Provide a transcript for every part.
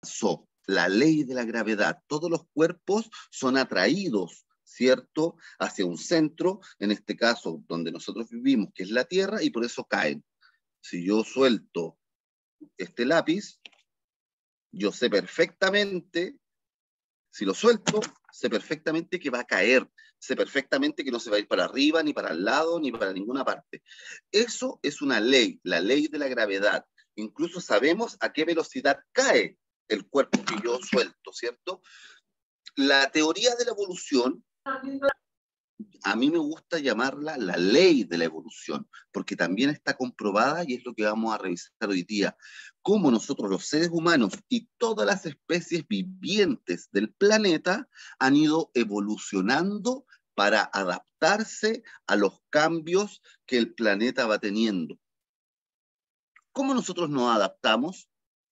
la ley de la gravedad. Todos los cuerpos son atraídos, ¿cierto?, hacia un centro, en este caso donde nosotros vivimos, que es la Tierra, y por eso caen. Si yo suelto este lápiz, yo sé perfectamente, si lo suelto, sé perfectamente que va a caer, sé perfectamente que no se va a ir para arriba, ni para el lado, ni para ninguna parte. Eso es una ley, la ley de la gravedad. Incluso sabemos a qué velocidad cae el cuerpo que yo suelto, ¿cierto? La teoría de la evolución, a mí me gusta llamarla la ley de la evolución, porque también está comprobada y es lo que vamos a revisar hoy día, cómo nosotros los seres humanos y todas las especies vivientes del planeta han ido evolucionando para adaptarse a los cambios que el planeta va teniendo. ¿Cómo nosotros nos adaptamos?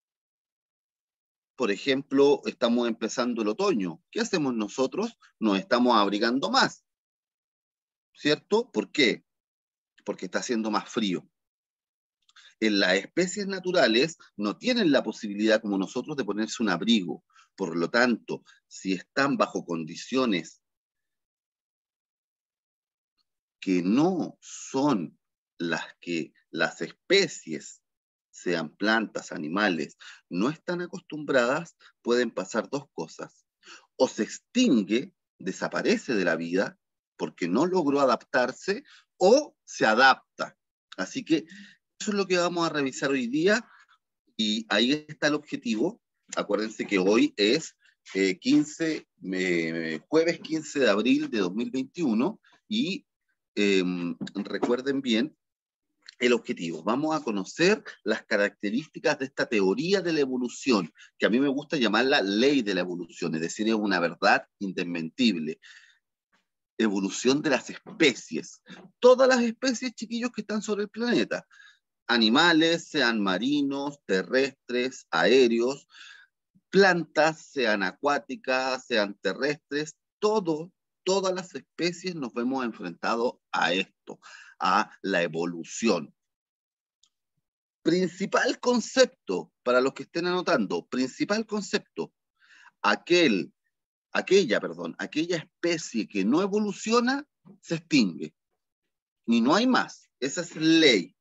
Por ejemplo, estamos empezando el otoño. ¿Qué hacemos nosotros? Nos estamos abrigando más, ¿cierto? ¿Por qué? Porque está haciendo más frío. En las especies naturales no tienen la posibilidad como nosotros de ponerse un abrigo. Por lo tanto, si están bajo condiciones que no son las que las especies, sean plantas, animales, no están acostumbradas, pueden pasar dos cosas. O se extingue, desaparece de la vida, porque no logró adaptarse, o se adapta. Así que eso es lo que vamos a revisar hoy día, y ahí está el objetivo. Acuérdense que hoy es jueves 15 de abril de 2021, y recuerden bien el objetivo. Vamos a conocer las características de esta teoría de la evolución, que a mí me gusta llamarla ley de la evolución, es decir, es una verdad indesmentible. Evolución de las especies. Todas las especies, chiquillos, que están sobre el planeta. Animales, sean marinos, terrestres, aéreos, plantas, sean acuáticas, sean terrestres, todas las especies nos vemos enfrentados a esto, a la evolución. Principal concepto, para los que estén anotando, principal concepto, aquella especie que no evoluciona, se extingue. Y no hay más. Esa es ley.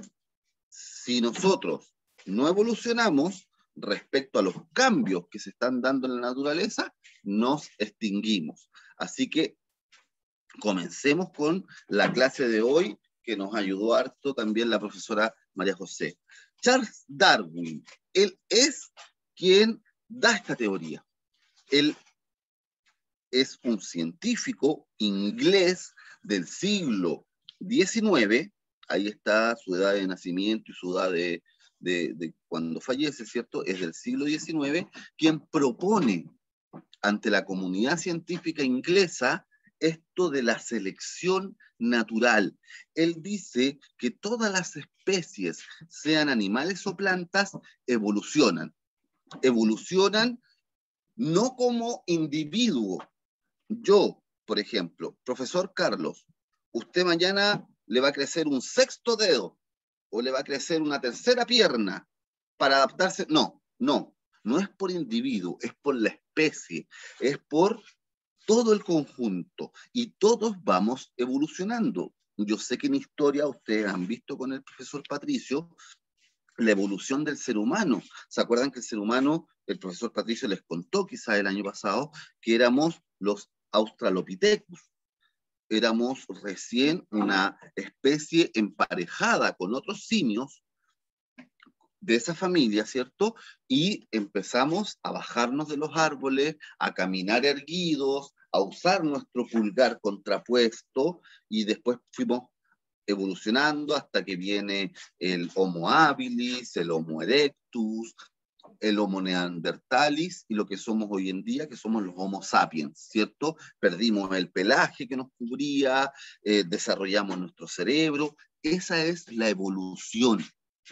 Si nosotros no evolucionamos respecto a los cambios que se están dando en la naturaleza, nos extinguimos. Así que comencemos con la clase de hoy, que nos ayudó harto también la profesora María José. Charles Darwin, él es quien da esta teoría. Él es un científico inglés del siglo XIX, ahí está su edad de nacimiento y su edad de cuando fallece, ¿cierto? Es del siglo XIX, quien propone ante la comunidad científica inglesa esto de la selección natural. Él dice que todas las especies, sean animales o plantas, evolucionan. Evolucionan no como individuo. Yo, por ejemplo, profesor Carlos, usted mañana le va a crecer un sexto dedo o le va a crecer una tercera pierna para adaptarse. No es por individuo, es por la especie, es por todo el conjunto, y todos vamos evolucionando. Yo sé que en historia ustedes han visto con el profesor Patricio la evolución del ser humano. ¿Se acuerdan que el ser humano, el profesor Patricio les contó quizás el año pasado, que éramos los Australopithecus? Éramos recién una especie emparejada con otros simios de esa familia, ¿cierto? Y empezamos a bajarnos de los árboles, a caminar erguidos, a usar nuestro pulgar contrapuesto, y después fuimos evolucionando hasta que viene el Homo habilis, el Homo erectus, el Homo neanderthalis, y lo que somos hoy en día, que somos los Homo sapiens, ¿cierto? Perdimos el pelaje que nos cubría, desarrollamos nuestro cerebro. Esa es la evolución.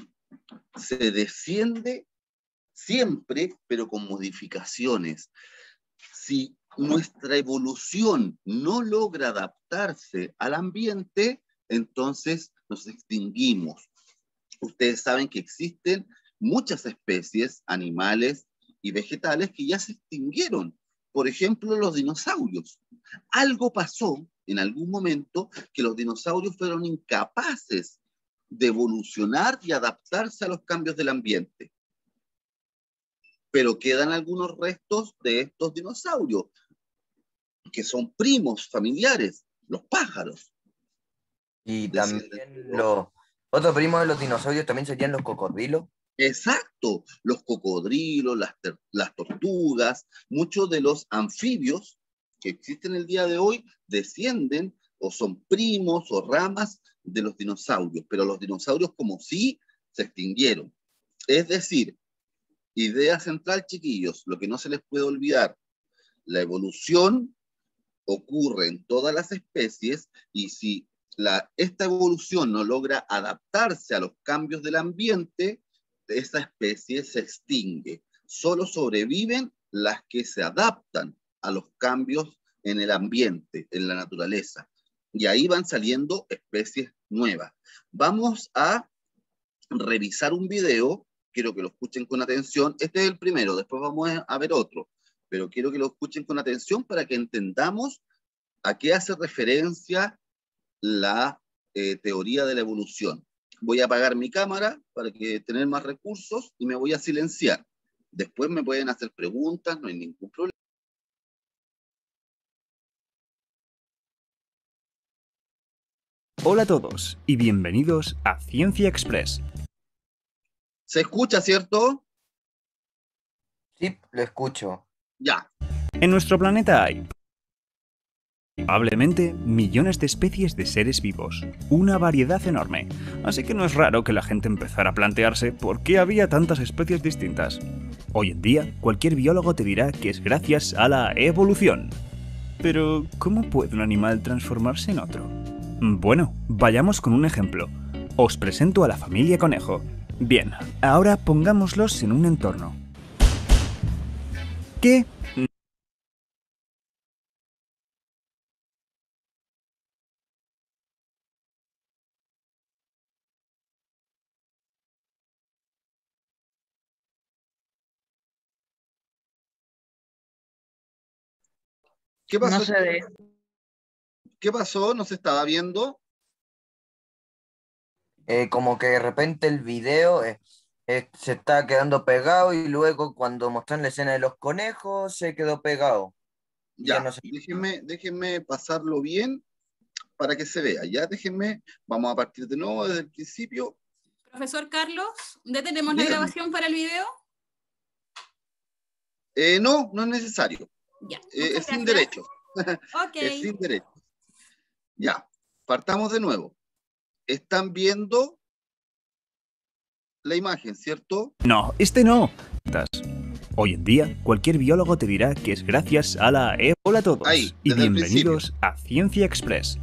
Se desciende siempre, pero con modificaciones. Si nuestra evolución no logra adaptarse al ambiente, entonces nos extinguimos. Ustedes saben que existen muchas especies animales y vegetales que ya se extinguieron. Por ejemplo, los dinosaurios. Algo pasó en algún momento que los dinosaurios fueron incapaces de evolucionar y adaptarse a los cambios del ambiente. Pero quedan algunos restos de estos dinosaurios, que son primos familiares, los pájaros. Y también los otros primos de los dinosaurios también serían los cocodrilos. Exacto, los cocodrilos, las tortugas, muchos de los anfibios que existen el día de hoy descienden o son primos o ramas de los dinosaurios, pero los dinosaurios como sí se extinguieron. Es decir, idea central, chiquillos, lo que no se les puede olvidar, la evolución ocurre en todas las especies y si esta evolución no logra adaptarse a los cambios del ambiente, esa especie se extingue. Solo sobreviven las que se adaptan a los cambios en el ambiente, en la naturaleza. Y ahí van saliendo especies nuevas. Vamos a revisar un video, quiero que lo escuchen con atención. Este es el primero, después vamos a ver otro, pero quiero que lo escuchen con atención para que entendamos a qué hace referencia la teoría de la evolución. Voy a apagar mi cámara para tener más recursos y me voy a silenciar. Después me pueden hacer preguntas, no hay ningún problema. Hola a todos y bienvenidos a Ciencia Express. ¿Se escucha, cierto? Sí, lo escucho. Ya. En nuestro planeta hay probablemente millones de especies de seres vivos, una variedad enorme, así que no es raro que la gente empezara a plantearse por qué había tantas especies distintas. Hoy en día, cualquier biólogo te dirá que es gracias a la evolución. Pero, ¿cómo puede un animal transformarse en otro? Bueno, vayamos con un ejemplo. Os presento a la familia conejo. Bien, ahora pongámoslos en un entorno. ¿Qué? ¿Qué pasó? No se ve. ¿Qué pasó? ¿No se estaba viendo? Como que de repente el video se está quedando pegado y luego cuando mostraron la escena de los conejos se quedó pegado. Y Ya, no sé. déjenme pasarlo bien para que se vea. Ya, vamos a partir de nuevo desde el principio. Profesor Carlos, ¿ya tenemos la Dígame. grabación para el video? No es necesario. Ya. Es sin gracias. derecho. Ok. Es sin derecho. Ya, partamos de nuevo. Están viendo la imagen, ¿cierto? No, este no. Hoy en día, cualquier biólogo te dirá que es gracias a la evolución. Hola a todos Ahí, y desde el bienvenidos a Ciencia Express.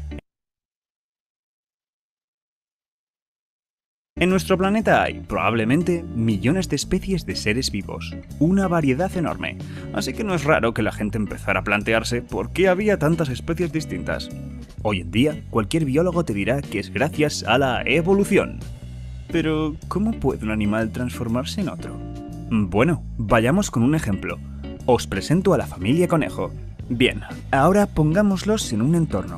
En nuestro planeta hay probablemente millones de especies de seres vivos, una variedad enorme, así que no es raro que la gente empezara a plantearse por qué había tantas especies distintas. Hoy en día, cualquier biólogo te dirá que es gracias a la evolución. Pero, ¿cómo puede un animal transformarse en otro? Bueno, vayamos con un ejemplo. Os presento a la familia conejo. Bien, ahora pongámoslos en un entorno.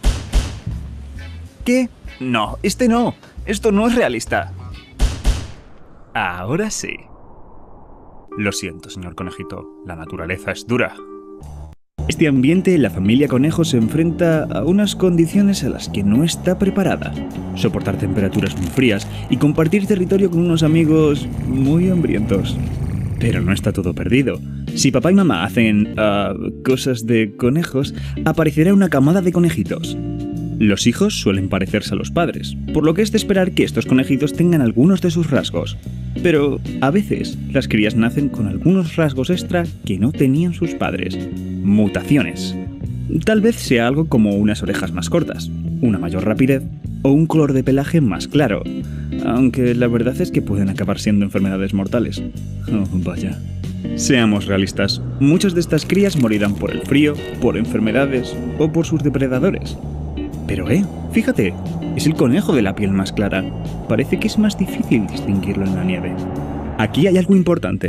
¿Qué? No, este no. Esto no es realista. Ahora sí. Lo siento, señor conejito. La naturaleza es dura. En este ambiente, la familia conejo se enfrenta a unas condiciones a las que no está preparada. Soportar temperaturas muy frías y compartir territorio con unos amigos muy hambrientos. Pero no está todo perdido. Si papá y mamá hacen cosas de conejos, aparecerá una camada de conejitos. Los hijos suelen parecerse a los padres, por lo que es de esperar que estos conejitos tengan algunos de sus rasgos. Pero a veces las crías nacen con algunos rasgos extra que no tenían sus padres. Mutaciones. Tal vez sea algo como unas orejas más cortas, una mayor rapidez o un color de pelaje más claro, aunque la verdad es que pueden acabar siendo enfermedades mortales. Oh, vaya. Seamos realistas, muchas de estas crías morirán por el frío, por enfermedades o por sus depredadores. Pero fíjate, es el conejo de la piel más clara. Parece que es más difícil distinguirlo en la nieve. Aquí hay algo importante.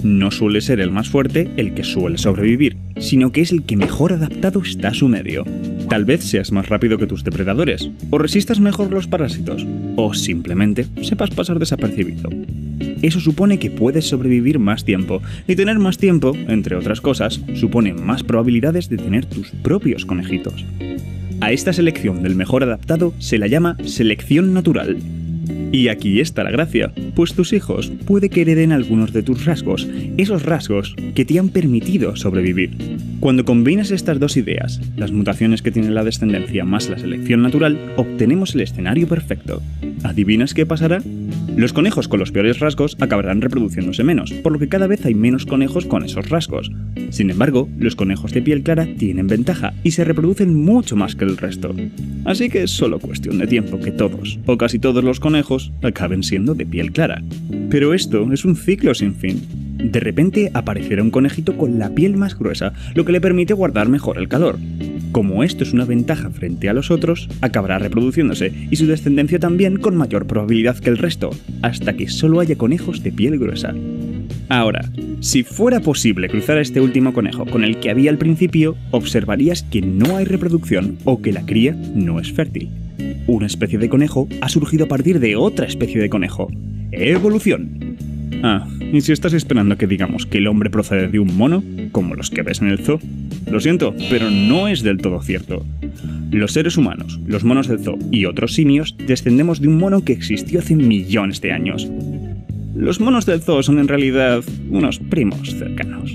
No suele ser el más fuerte el que suele sobrevivir, sino que es el que mejor adaptado está a su medio. Tal vez seas más rápido que tus depredadores, o resistas mejor los parásitos, o simplemente sepas pasar desapercibido. Eso supone que puedes sobrevivir más tiempo, y tener más tiempo, entre otras cosas, supone más probabilidades de tener tus propios conejitos. A esta selección del mejor adaptado se la llama selección natural. Y aquí está la gracia, pues tus hijos puede que hereden algunos de tus rasgos, esos rasgos que te han permitido sobrevivir. Cuando combinas estas dos ideas, las mutaciones que tiene la descendencia más la selección natural, obtenemos el escenario perfecto. ¿Adivinas qué pasará? Los conejos con los peores rasgos acabarán reproduciéndose menos, por lo que cada vez hay menos conejos con esos rasgos. Sin embargo, los conejos de piel clara tienen ventaja y se reproducen mucho más que el resto. Así que es solo cuestión de tiempo que todos, o casi todos los conejos, acaben siendo de piel clara. Pero esto es un ciclo sin fin. De repente aparecerá un conejito con la piel más gruesa, lo que le permite guardar mejor el calor. Como esto es una ventaja frente a los otros, acabará reproduciéndose y su descendencia también con mayor probabilidad que el resto, hasta que solo haya conejos de piel gruesa. Ahora, si fuera posible cruzar a este último conejo con el que había al principio, observarías que no hay reproducción o que la cría no es fértil. Una especie de conejo ha surgido a partir de otra especie de conejo. ¡Evolución! Ah, y si estás esperando que digamos que el hombre procede de un mono, como los que ves en el zoo, lo siento, pero no es del todo cierto. Los seres humanos, los monos del zoo y otros simios descendemos de un mono que existió hace millones de años. Los monos del zoo son en realidad unos primos cercanos.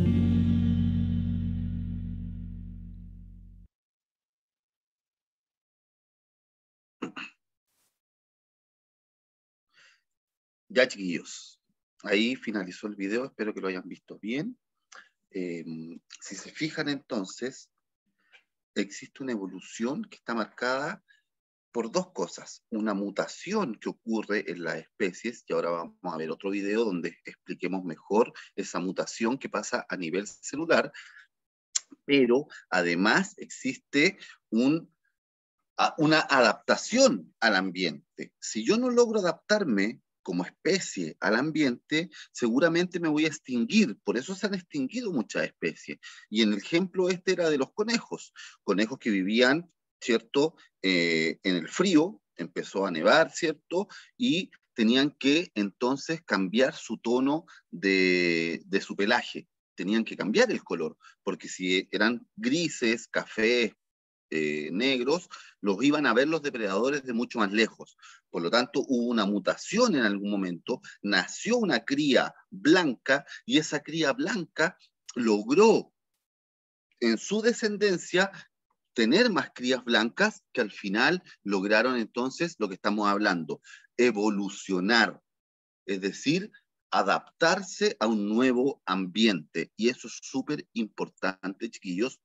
Ya, chiquillos, ahí finalizó el video, espero que lo hayan visto bien. Si se fijan entonces, existe una evolución que está marcada por dos cosas. Una mutación que ocurre en las especies, y ahora vamos a ver otro video donde expliquemos mejor esa mutación que pasa a nivel celular, pero además existe una adaptación al ambiente. Si yo no logro adaptarme como especie al ambiente, seguramente me voy a extinguir. Por eso se han extinguido muchas especies. Y en el ejemplo este era de los conejos que vivían, ¿cierto? En el frío, empezó a nevar, ¿cierto? Y tenían que entonces cambiar su tono de su pelaje. Tenían que cambiar el color, porque si eran grises, cafés, negros, los iban a ver los depredadores de mucho más lejos. Por lo tanto, hubo una mutación en algún momento, nació una cría blanca y esa cría blanca logró en su descendencia tener más crías blancas que al final lograron entonces lo que estamos hablando, evolucionar, es decir, adaptarse a un nuevo ambiente. Y eso es súper importante, chiquillos,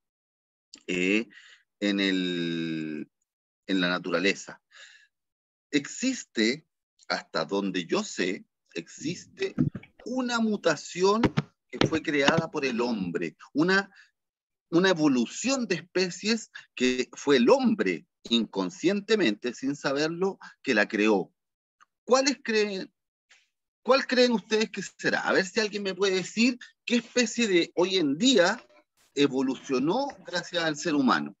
en la naturaleza. Existe, hasta donde yo sé, existe una mutación que fue creada por el hombre, una evolución de especies que fue el hombre inconscientemente, sin saberlo, que la creó. ¿Cuál creen ustedes que será? A ver si alguien me puede decir qué especie de hoy en día evolucionó gracias al ser humano.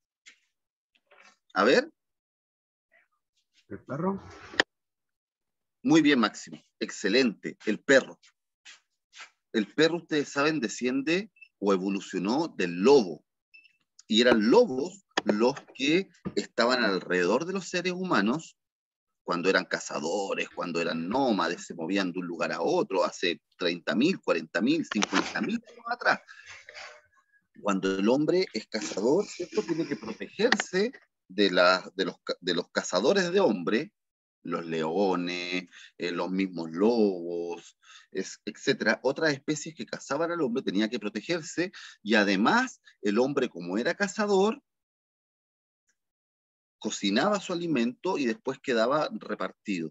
A ver. ¿El perro? Muy bien, Máximo. Excelente. El perro. El perro, ustedes saben, desciende o evolucionó del lobo. Y eran lobos los que estaban alrededor de los seres humanos cuando eran cazadores, cuando eran nómades, se movían de un lugar a otro, hace 30.000, 40.000, 50.000 años atrás. Cuando el hombre es cazador, ¿cierto? Tiene que protegerse de los cazadores de hombre, los leones, los mismos lobos, etcétera. Otras especies que cazaban al hombre tenía que protegerse y además el hombre, como era cazador, cocinaba su alimento y después quedaba repartido.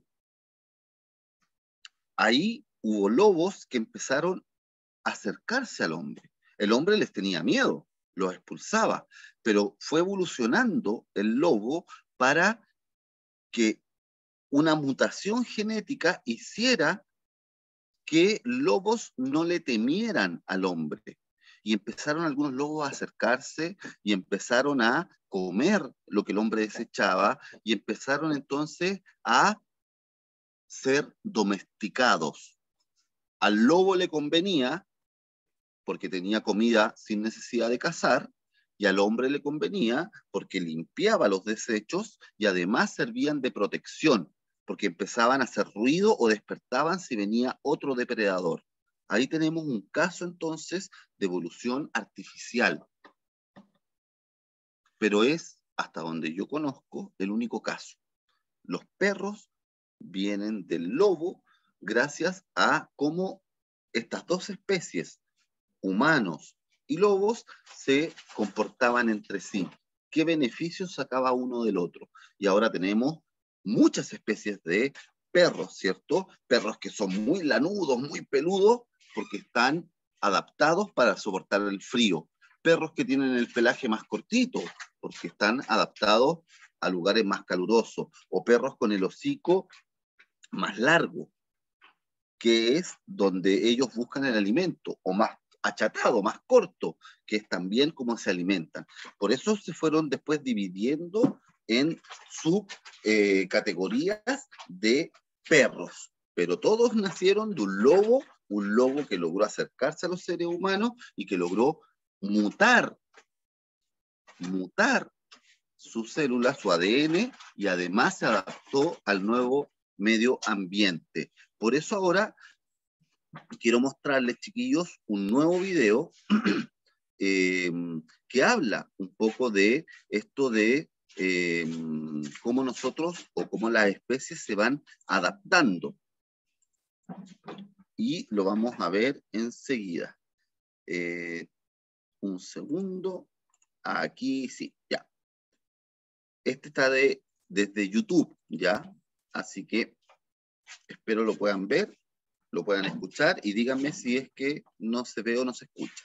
Ahí hubo lobos que empezaron a acercarse al hombre. El hombre les tenía miedo, los expulsaba, pero fue evolucionando el lobo para que una mutación genética hiciera que lobos no le temieran al hombre. Y empezaron algunos lobos a acercarse y empezaron a comer lo que el hombre desechaba y empezaron entonces a ser domesticados. Al lobo le convenía porque tenía comida sin necesidad de cazar, y al hombre le convenía porque limpiaba los desechos y además servían de protección, porque empezaban a hacer ruido o despertaban si venía otro depredador. Ahí tenemos un caso entonces de evolución artificial, pero es, hasta donde yo conozco, el único caso. Los perros vienen del lobo gracias a cómo estas dos especies, humanos y lobos, se comportaban entre sí. ¿Qué beneficios sacaba uno del otro? Y ahora tenemos muchas especies de perros, ¿cierto? Perros que son muy lanudos, muy peludos, porque están adaptados para soportar el frío. Perros que tienen el pelaje más cortito, porque están adaptados a lugares más calurosos. O perros con el hocico más largo, que es donde ellos buscan el alimento, o más achatado, más corto, que es también como se alimentan. Por eso se fueron después dividiendo en subcategorías de perros, pero todos nacieron de un lobo que logró acercarse a los seres humanos y que logró mutar sus células, su ADN, y además se adaptó al nuevo medio ambiente. Por eso ahora quiero mostrarles, chiquillos, un nuevo video que habla un poco de esto de cómo nosotros o cómo las especies se van adaptando. Y lo vamos a ver enseguida. Un segundo. Aquí sí, ya. Este está desde YouTube, ¿ya? Así que espero lo puedan ver, lo puedan escuchar y díganme si es que no se ve o no se escucha.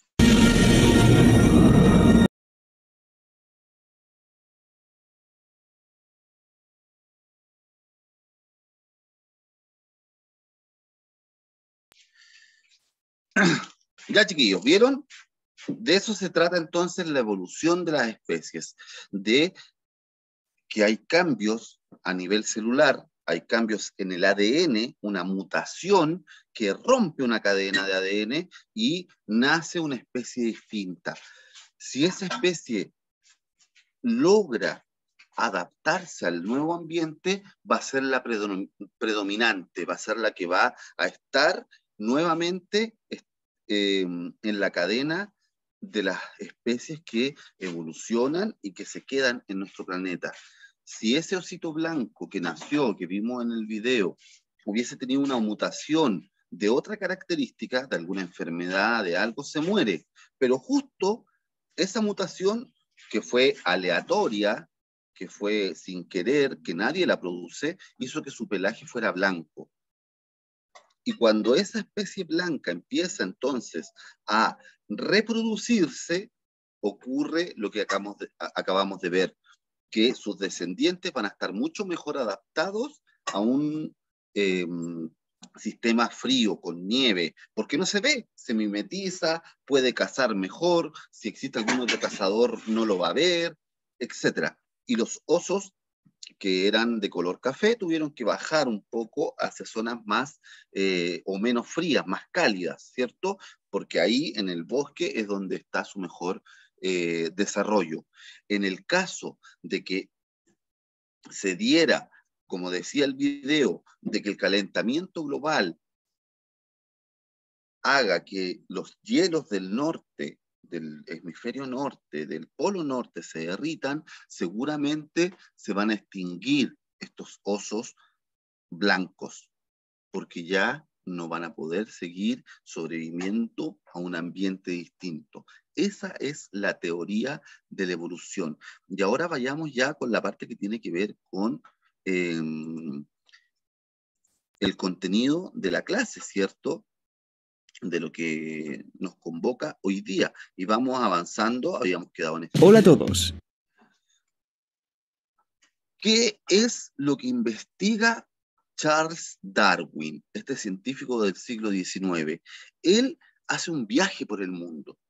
Ya, chiquillos, ¿vieron? De eso se trata entonces la evolución de las especies, de que hay cambios a nivel celular, hay cambios en el ADN, una mutación que rompe una cadena de ADN y nace una especie distinta. Si esa especie logra adaptarse al nuevo ambiente, va a ser la predominante, va a ser la que va a estar nuevamente en la cadena de las especies que evolucionan y que se quedan en nuestro planeta. Si ese osito blanco que nació, que vimos en el video, hubiese tenido una mutación de otra característica, de alguna enfermedad, de algo, se muere. Pero justo esa mutación que fue aleatoria, que fue sin querer, que nadie la produce, hizo que su pelaje fuera blanco. Y cuando esa especie blanca empieza entonces a reproducirse, ocurre lo que acabamos de ver, que sus descendientes van a estar mucho mejor adaptados a un sistema frío, con nieve, porque no se ve, se mimetiza, puede cazar mejor, si existe algún otro cazador no lo va a ver, etc. Y los osos que eran de color café tuvieron que bajar un poco hacia zonas más o menos frías, más cálidas, ¿cierto? Porque ahí en el bosque es donde está su mejor desarrollo. En el caso de que se diera, como decía el video, de que el calentamiento global haga que los hielos del norte, del hemisferio norte, del polo norte se derritan, seguramente se van a extinguir estos osos blancos, porque ya no van a poder seguir sobreviviendo a un ambiente distinto. Esa es la teoría de la evolución. Y ahora vayamos ya con la parte que tiene que ver con el contenido de la clase, ¿cierto? De lo que nos convoca hoy día. Y vamos avanzando, habíamos quedado en esto. Hola a todos. ¿Qué es lo que investiga Charles Darwin, este científico del siglo XIX, él hace un viaje por el mundo.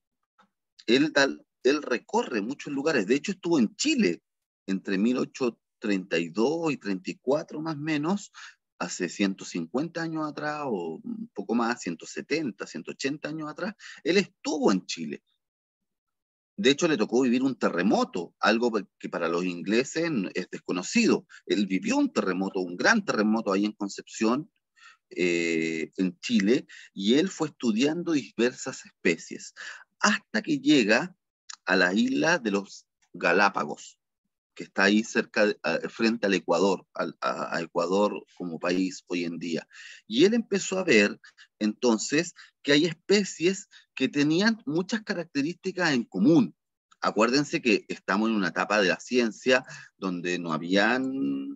Él recorre muchos lugares. De hecho, estuvo en Chile entre 1832 y 34 más o menos, hace 150 años atrás, o un poco más, 170, 180 años atrás. Él estuvo en Chile. De hecho, le tocó vivir un terremoto, algo que para los ingleses es desconocido. Él vivió un terremoto, un gran terremoto ahí en Concepción, en Chile, y él fue estudiando diversas especies, hasta que llega a la isla de los Galápagos, que está ahí cerca, frente al Ecuador, a Ecuador como país hoy en día. Y él empezó a ver entonces que hay especies que tenían muchas características en común. Acuérdense que estamos en una etapa de la ciencia donde no habían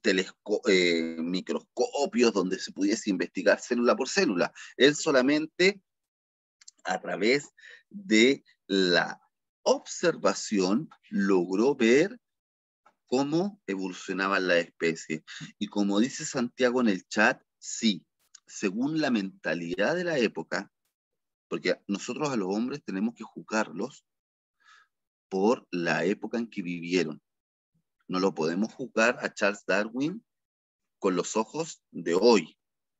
microscopios donde se pudiese investigar célula por célula. Él solamente a través de la observación logró ver cómo evolucionaban las especies. Y como dice Santiago en el chat, sí, según la mentalidad de la época, porque nosotros a los hombres tenemos que juzgarlos por la época en que vivieron. No lo podemos juzgar a Charles Darwin con los ojos de hoy.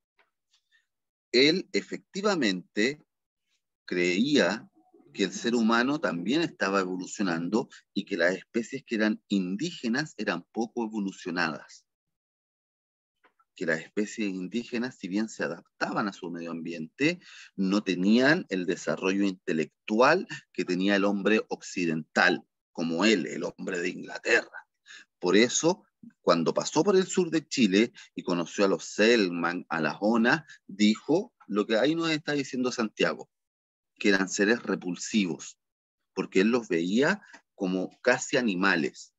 Él efectivamente creía que el ser humano también estaba evolucionando y que las especies que eran indígenas eran poco evolucionadas. Que las especies indígenas, si bien se adaptaban a su medio ambiente, no tenían el desarrollo intelectual que tenía el hombre occidental, como él, el hombre de Inglaterra. Por eso, cuando pasó por el sur de Chile y conoció a los Selkman, a las Onas, dijo lo que ahí nos está diciendo Santiago, que eran seres repulsivos, porque él los veía como casi animales.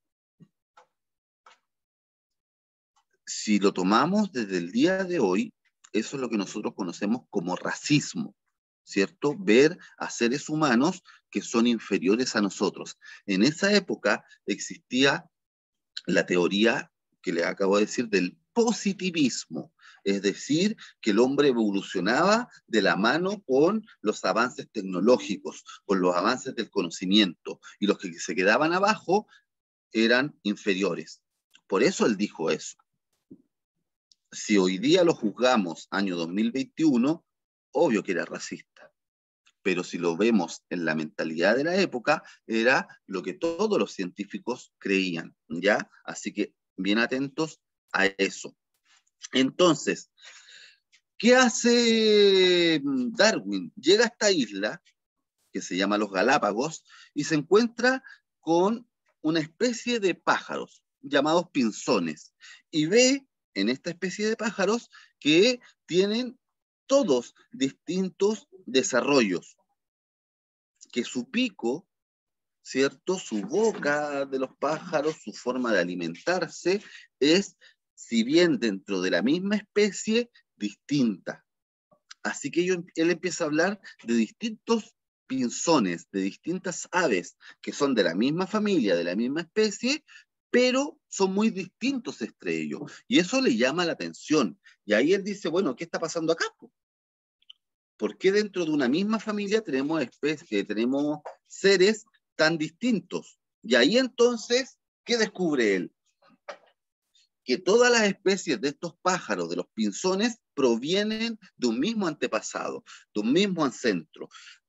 Si lo tomamos desde el día de hoy, eso es lo que nosotros conocemos como racismo, ¿cierto? Ver a seres humanos que son inferiores a nosotros. En esa época existía la teoría que les acabo de decir del positivismo, es decir, que el hombre evolucionaba de la mano con los avances tecnológicos, con los avances del conocimiento, y los que se quedaban abajo eran inferiores. Por eso él dijo eso. Si hoy día lo juzgamos, año 2021, obvio que era racista. Pero si lo vemos en la mentalidad de la época, era lo que todos los científicos creían, ¿ya? Así que bien atentos a eso. Entonces, ¿qué hace Darwin? Llega a esta isla, que se llama los Galápagos, y se encuentra con una especie de pájaros llamados pinzones, y ve en esta especie de pájaros que tienen todos distintos desarrollos, que su pico, ¿cierto? Su boca de los pájaros, su forma de alimentarse es, si bien dentro de la misma especie, distinta. Así que él empieza a hablar de distintos pinzones, de distintas aves que son de la misma familia, de la misma especie, pero son muy distintos entre ellos. Y eso le llama la atención. Y ahí él dice, bueno, ¿qué está pasando acá? ¿Por qué dentro de una misma familia tenemos especies, tenemos seres tan distintos? Y ahí entonces, ¿qué descubre él? Que todas las especies de estos pájaros, de los pinzones, provienen de un mismo antepasado, de un mismo ancestro,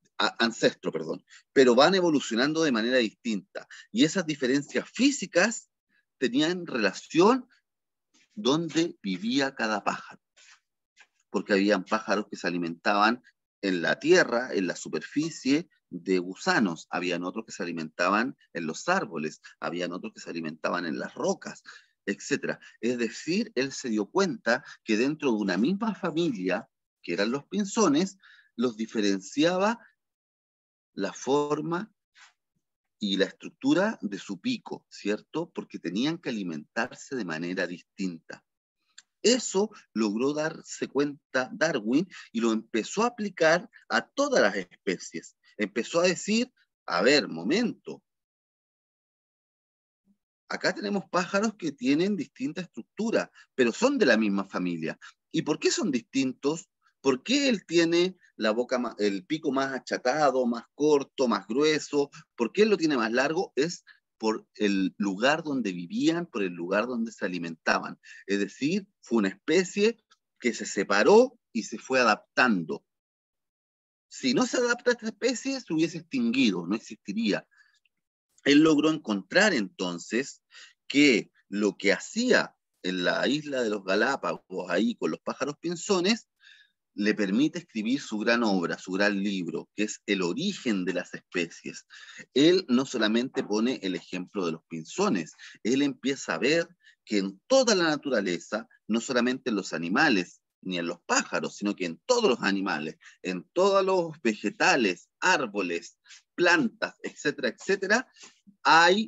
pero van evolucionando de manera distinta. Y esas diferencias físicas tenían relación donde vivía cada pájaro. Porque habían pájaros que se alimentaban en la tierra, en la superficie, de gusanos. Habían otros que se alimentaban en los árboles, habían otros que se alimentaban en las rocas, etc. Es decir, él se dio cuenta que dentro de una misma familia, que eran los pinzones, los diferenciaba la forma y la estructura de su pico, ¿cierto? Porque tenían que alimentarse de manera distinta. Eso logró darse cuenta Darwin y lo empezó a aplicar a todas las especies. Empezó a decir, a ver, momento, Acá tenemos pájaros que tienen distinta estructura, pero son de la misma familia. ¿Y por qué son distintos? ¿Por qué él tiene la boca, el pico más achatado, más corto, más grueso? ¿Por qué él lo tiene más largo? Es por el lugar donde vivían, por el lugar donde se alimentaban. Es decir, fue una especie que se separó y se fue adaptando. Si no se adapta a esta especie, se hubiese extinguido, no existiría. Él logró encontrar entonces que lo que hacía en la isla de los Galápagos, ahí con los pájaros pinzones, le permite escribir su gran obra, su gran libro, que es El origen de las especies. Él no solamente pone el ejemplo de los pinzones, él empieza a ver que en toda la naturaleza, no solamente en los animales, ni en los pájaros, sino que en todos los animales, en todos los vegetales, árboles, plantas, etcétera, etcétera, hay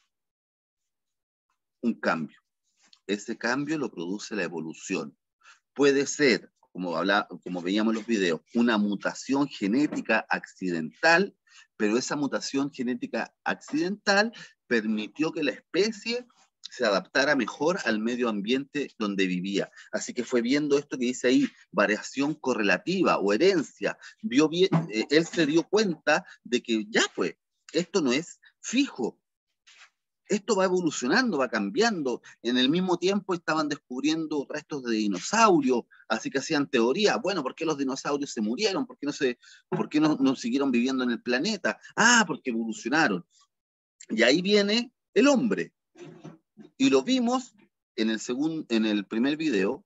un cambio. Ese cambio lo produce la evolución. Puede ser, como veíamos en los videos, una mutación genética accidental, pero esa mutación genética accidental permitió que la especie se adaptara mejor al medio ambiente donde vivía. Así que fue viendo esto que dice ahí, variación correlativa o herencia. Él se dio cuenta de que ya fue, esto no es fijo. Esto va evolucionando, va cambiando. En el mismo tiempo estaban descubriendo restos de dinosaurios, así que hacían teoría. Bueno, ¿por qué los dinosaurios se murieron? ¿Por qué no siguieron viviendo en el planeta? Ah, porque evolucionaron. Y ahí viene el hombre. Y lo vimos en el primer video,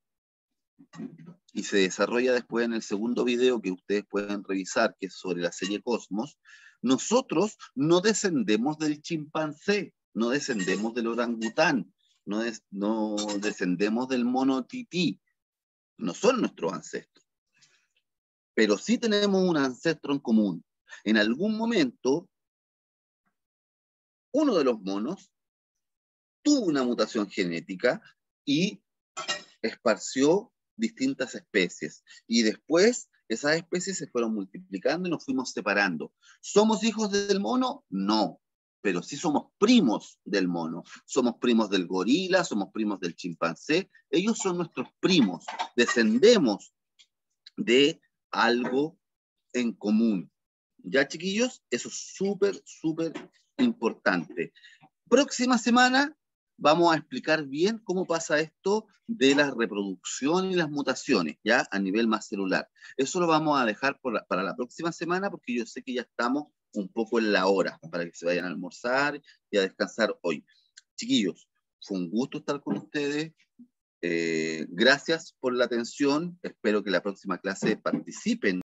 y se desarrolla después en el segundo video que ustedes pueden revisar, que es sobre la serie Cosmos. Nosotros no descendemos del chimpancé, no descendemos del orangután, no descendemos del mono tití, no son nuestros ancestros. Pero sí tenemos un ancestro en común. En algún momento, uno de los monos tuvo una mutación genética y esparció distintas especies. Y después esas especies se fueron multiplicando y nos fuimos separando. ¿Somos hijos del mono? No. Pero sí somos primos del mono. Somos primos del gorila, somos primos del chimpancé. Ellos son nuestros primos. Descendemos de algo en común. ¿Ya, chiquillos? Eso es súper, súper importante. Próxima semana vamos a explicar bien cómo pasa esto de la reproducción y las mutaciones, ya a nivel más celular. Eso lo vamos a dejar para la próxima semana, porque yo sé que ya estamos un poco en la hora, para que se vayan a almorzar y a descansar hoy. Chiquillos, fue un gusto estar con ustedes. Gracias por la atención. Espero que la próxima clase participen